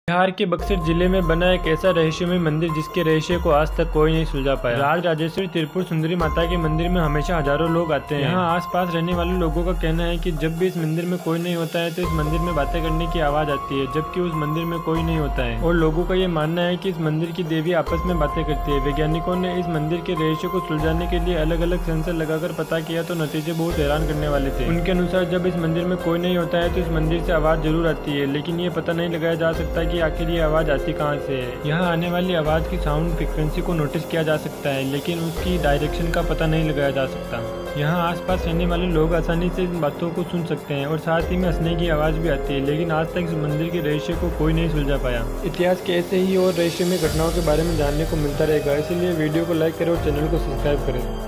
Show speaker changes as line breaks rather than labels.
बिहार के बक्सर जिले में बना एक ऐसा रहस्यमय मंदिर जिसके रहस्य को आज तक कोई नहीं सुलझा पाया। राज राजेश्वरी त्रिपुर सुंदरी माता के मंदिर में हमेशा हजारों लोग आते हैं। यहाँ आसपास रहने वाले लोगों का कहना है कि जब भी इस मंदिर में कोई नहीं होता है तो इस मंदिर में बातें करने की आवाज आती है, जबकि उस मंदिर में कोई नहीं होता है। और लोगों का ये मानना है कि इस मंदिर की देवी आपस में बातें करती है। वैज्ञानिकों ने इस मंदिर के रहस्य को सुलझाने के लिए अलग अलग सेंसर लगाकर पता किया तो नतीजे बहुत हैरान करने वाले थे। उनके अनुसार जब इस मंदिर में कोई नहीं होता है तो इस मंदिर से आवाज जरूर आती है, लेकिन ये पता नहीं लगाया जा सकता कि आखिर ये आवाज आती कहाँ से है। यहाँ आने वाली आवाज की साउंड फ्रीक्वेंसी को नोटिस किया जा सकता है, लेकिन उसकी डायरेक्शन का पता नहीं लगाया जा सकता। यहाँ आसपास रहने वाले लोग आसानी से इन बातों को सुन सकते हैं और साथ ही में हंसने की आवाज भी आती है, लेकिन आज तक इस मंदिर के रहस्य को कोई नहीं सुलझा पाया। इतिहास के ऐसे ही और रहस्यमय घटनाओं के बारे में जानने को मिलता रहेगा, इसलिए वीडियो को लाइक करें और चैनल को सब्सक्राइब करें।